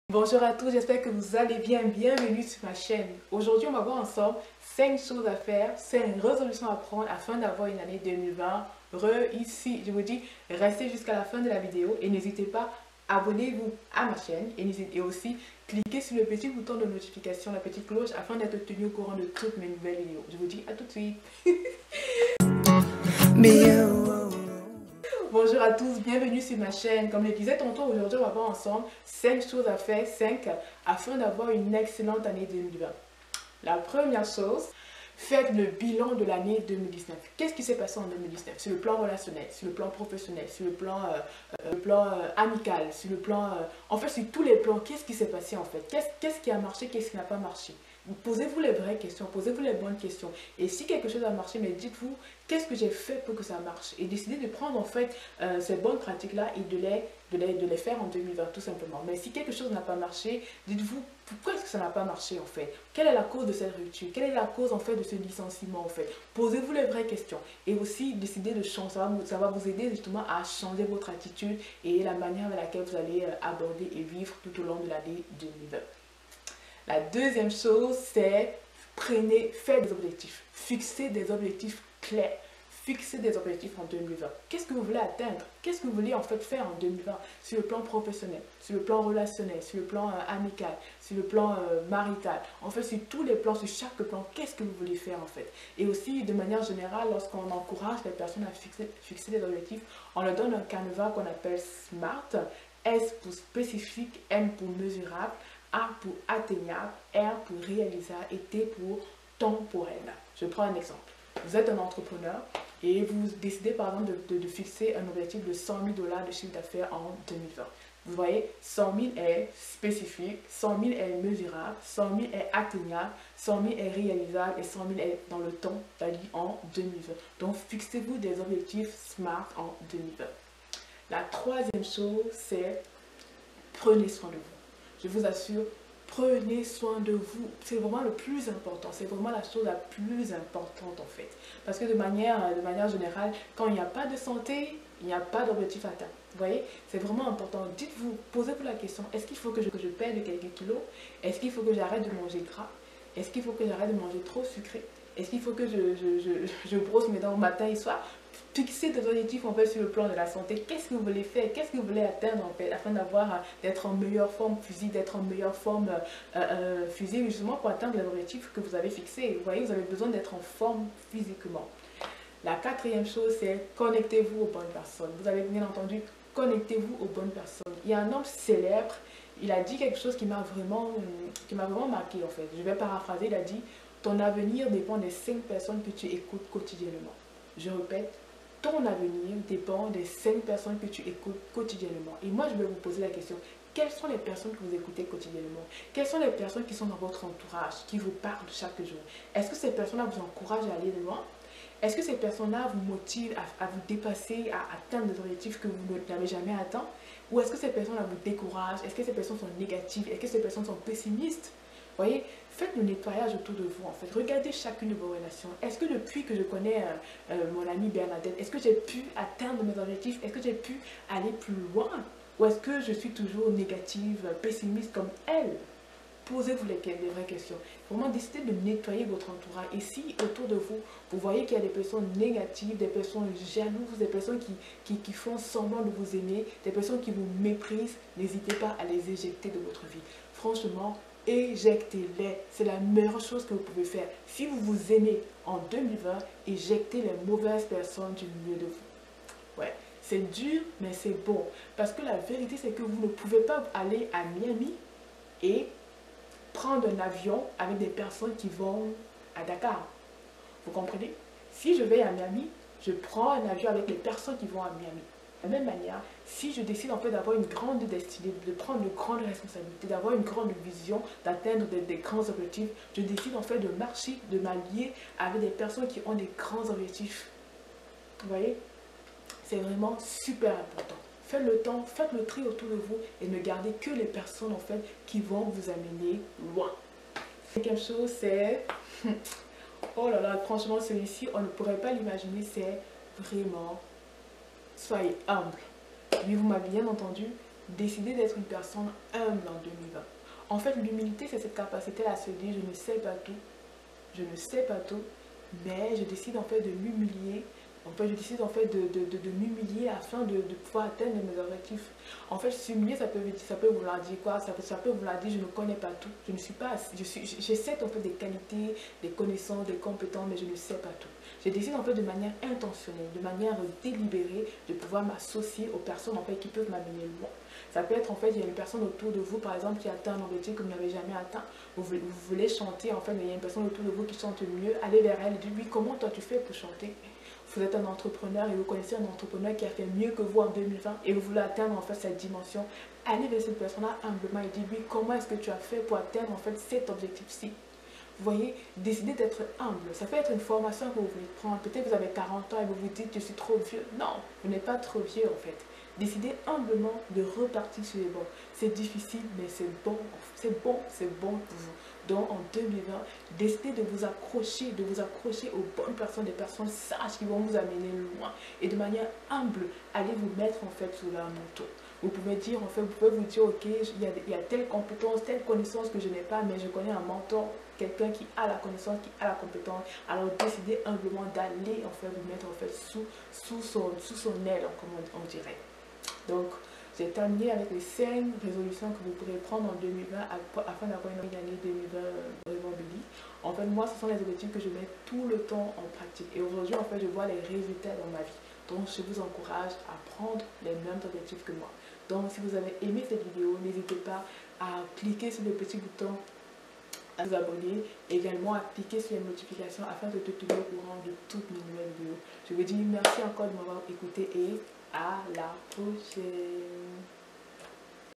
Bonjour à tous, j'espère que vous allez bien. Bienvenue sur ma chaîne. Aujourd'hui, on va voir ensemble 5 choses à faire, 5 résolutions à prendre afin d'avoir une année 2020 réussie. Je vous dis, restez jusqu'à la fin de la vidéo et n'hésitez pas, abonnez-vous à ma chaîne et aussi cliquez sur le petit bouton de notification, la petite cloche afin d'être tenu au courant de toutes mes nouvelles vidéos. Je vous dis à tout de suite. Bonjour à tous, bienvenue sur ma chaîne. Comme je disais tantôt, aujourd'hui on va voir ensemble 5 choses à faire, 5 afin d'avoir une excellente année 2020. La première chose, faites le bilan de l'année 2019. Qu'est-ce qui s'est passé en 2019 sur le plan relationnel, sur le plan professionnel, sur le plan, amical, sur le plan... en fait, sur tous les plans, qu'est-ce qui s'est passé en fait? Qu'est-ce qui a marché, qu'est-ce qui n'a pas marché? Posez-vous les vraies questions, posez-vous les bonnes questions. Et si quelque chose a marché, mais dites-vous, qu'est-ce que j'ai fait pour que ça marche? Et décidez de prendre en fait ces bonnes pratiques-là et de les faire en 2020 tout simplement. Mais si quelque chose n'a pas marché, dites-vous, pourquoi est-ce que ça n'a pas marché en fait? Quelle est la cause de cette rupture? Quelle est la cause en fait de ce licenciement en fait? Posez-vous les vraies questions. Et aussi décidez de changer, ça va vous aider justement à changer votre attitude et la manière avec laquelle vous allez aborder et vivre tout au long de l'année 2020. La deuxième chose, c'est faites des objectifs. Fixez des objectifs clairs. Fixez des objectifs en 2020. Qu'est-ce que vous voulez atteindre? Qu'est-ce que vous voulez en fait faire en 2020? Sur le plan professionnel, sur le plan relationnel, sur le plan amical, sur le plan marital. En fait, sur tous les plans, sur chaque plan, qu'est-ce que vous voulez faire en fait? Et aussi, de manière générale, lorsqu'on encourage les personnes à fixer des objectifs, on leur donne un canevas qu'on appelle SMART. S pour spécifique, M pour mesurable, A pour atteignable, R pour réalisable et T pour temporel. Je prends un exemple. Vous êtes un entrepreneur et vous décidez par exemple de fixer un objectif de 100 000 $ de chiffre d'affaires en 2020. Vous voyez, 100 000 est spécifique, 100 000 est mesurable, 100 000 est atteignable, 100 000 est réalisable et 100 000 est dans le temps, c'est-à-dire en 2020. Donc fixez-vous des objectifs SMART en 2020. La troisième chose, c'est prenez soin de vous. Je vous assure, prenez soin de vous. C'est vraiment le plus important. C'est vraiment la chose la plus importante en fait. Parce que de manière générale, quand il n'y a pas de santé, il n'y a pas d'objectif atteint. Vous voyez, c'est vraiment important. Dites-vous, posez-vous la question, est-ce qu'il faut que je perde quelques kilos? Est-ce qu'il faut que j'arrête de manger gras? Est-ce qu'il faut que j'arrête de manger trop sucré? Est-ce qu'il faut que je brosse mes dents matin et soir? Fixez des objectifs en fait sur le plan de la santé. Qu'est-ce que vous voulez faire? Qu'est-ce que vous voulez atteindre en fait afin d'être en meilleure forme physique, d'être en meilleure forme physique justement pour atteindre les objectifs que vous avez fixés. Vous voyez, vous avez besoin d'être en forme physiquement. La quatrième chose, c'est connectez-vous aux bonnes personnes. Vous avez bien entendu, connectez-vous aux bonnes personnes. Il y a un homme célèbre, il a dit quelque chose qui m'a vraiment marqué en fait. Je vais paraphraser, il a dit, ton avenir dépend des 5 personnes que tu écoutes quotidiennement. Je répète, ton avenir dépend des 5 personnes que tu écoutes quotidiennement. Et moi, je vais vous poser la question, quelles sont les personnes que vous écoutez quotidiennement? Quelles sont les personnes qui sont dans votre entourage, qui vous parlent chaque jour? Est-ce que ces personnes-là vous encouragent à aller de loin? Est-ce que ces personnes-là vous motivent à vous dépasser, à atteindre des objectifs que vous n'avez jamais atteints? Ou est-ce que ces personnes-là vous découragent? Est-ce que ces personnes sont négatives? Est-ce que ces personnes sont pessimistes? Vous voyez, faites le nettoyage autour de vous en fait. Regardez chacune de vos relations. Est-ce que depuis que je connais mon amie Bernadette, est-ce que j'ai pu atteindre mes objectifs? Est-ce que j'ai pu aller plus loin? Ou est-ce que je suis toujours négative, pessimiste comme elle? Posez-vous les vraies questions. Vraiment, décidez de nettoyer votre entourage. Et si autour de vous, vous voyez qu'il y a des personnes négatives, des personnes jalouses, des personnes qui font semblant de vous aimer, des personnes qui vous méprisent, n'hésitez pas à les éjecter de votre vie. Franchement, éjectez-les. C'est la meilleure chose que vous pouvez faire. Si vous vous aimez en 2020, éjectez les mauvaises personnes du milieu de vous. Ouais, c'est dur, mais c'est bon. Parce que la vérité, c'est que vous ne pouvez pas aller à Miami et prendre un avion avec des personnes qui vont à Dakar. Vous comprenez? Si je vais à Miami, je prends un avion avec les personnes qui vont à Miami. De la même manière, si je décide en fait d'avoir une grande destinée, de prendre de grandes responsabilités, d'avoir une grande vision, d'atteindre des grands objectifs, je décide en fait de marcher, de m'allier avec des personnes qui ont des grands objectifs. Vous voyez? C'est vraiment super important. Faites le temps, faites le tri autour de vous et ne gardez que les personnes en fait qui vont vous amener loin. Cinquième chose, c'est... oh là là, franchement celui-ci, on ne pourrait pas l'imaginer, c'est vraiment... soyez humble. Oui, vous m'avez bien entendu, décidez d'être une personne humble en 2020. En fait, l'humilité, c'est cette capacité à se dire, je ne sais pas tout, je ne sais pas tout, mais je décide en fait de m'humilier. En fait, je décide en fait de m'humilier afin de pouvoir atteindre mes objectifs. En fait, s'humilier, ça peut vouloir dire quoi? Ça peut vouloir dire je ne connais pas tout. Je ne suis pas, j'ai certes en fait des qualités, des connaissances, des compétences, mais je ne sais pas tout. Je décide en fait de manière intentionnelle, de manière délibérée, de pouvoir m'associer aux personnes en fait qui peuvent m'amener loin. Ça peut être en fait, il y a une personne autour de vous, par exemple, qui atteint un objectif que vous n'avez jamais atteint. Vous voulez chanter, en fait, mais il y a une personne autour de vous qui chante mieux. Allez vers elle et dites, oui, comment toi tu fais pour chanter? Vous êtes un entrepreneur et vous connaissez un entrepreneur qui a fait mieux que vous en 2020 et vous voulez atteindre en fait cette dimension. Allez vers cette personne-là humblement et dites, oui, comment est-ce que tu as fait pour atteindre en fait cet objectif-ci? Vous voyez, décidez d'être humble. Ça peut être une formation que vous voulez prendre. Peut-être que vous avez 40 ans et vous vous dites, je suis trop vieux. Non, vous n'êtes pas trop vieux en fait. Décidez humblement de repartir sur les bancs. C'est difficile, mais c'est bon. C'est bon, c'est bon pour vous. Donc en 2020, décidez de vous accrocher aux bonnes personnes, des personnes sages qui vont vous amener loin. Et de manière humble, allez vous mettre en fait sous leur manteau. Vous pouvez dire, en fait, vous pouvez vous dire, ok, il y a telle compétence, telle connaissance que je n'ai pas, mais je connais un mentor, quelqu'un qui a la connaissance, qui a la compétence. Alors décidez humblement d'aller en fait vous mettre en fait sous son aile, comme on dirait. Donc, j'ai terminé avec les 5 résolutions que vous pourrez prendre en 2020 afin d'avoir une année 2020 vraiment bénie. En fait, moi, ce sont les objectifs que je mets tout le temps en pratique. Et aujourd'hui, en fait, je vois les résultats dans ma vie. Donc, je vous encourage à prendre les mêmes objectifs que moi. Donc, si vous avez aimé cette vidéo, n'hésitez pas à cliquer sur le petit bouton à vous abonner, également à cliquer sur les notifications afin de te tenir au courant de toutes mes nouvelles vidéos. Je vous dis merci encore de m'avoir écouté et à la prochaine.